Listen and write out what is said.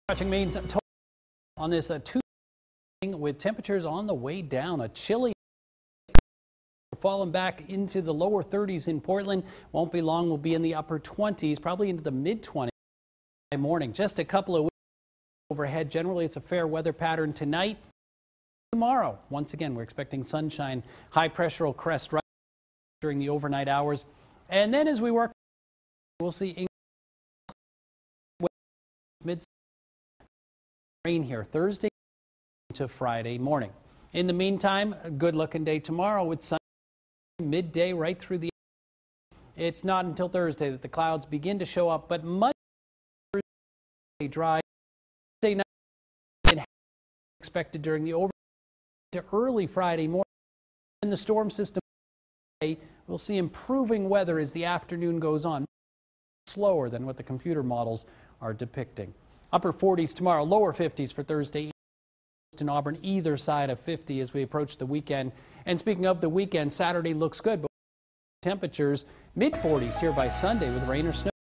Watching Maine's total on this Tuesday with temperatures on the way down. A chilly falling back into the lower 30s in Portland. Won't be long. We'll be in the upper 20s, probably into the mid 20s by morning. Just a couple of weeks overhead. Generally, it's a fair weather pattern tonight. Tomorrow, once again, we're expecting sunshine. High pressure will crest right during the overnight hours. And then as we work, we'll see mid rain here Thursday to Friday morning. In the meantime, a good looking day tomorrow with sun midday right through the. It's not until Thursday that the clouds begin to show up, but much dry. Thursday night expected during the overnight to early Friday morning. In the storm system, we'll see improving weather as the afternoon goes on. Slower than what the computer models are depicting. Upper 40s tomorrow, lower 50s for Thursday in Auburn, either side of 50 as we approach the weekend. And speaking of the weekend, Saturday looks good, but temperatures mid 40s here by Sunday with rain or snow.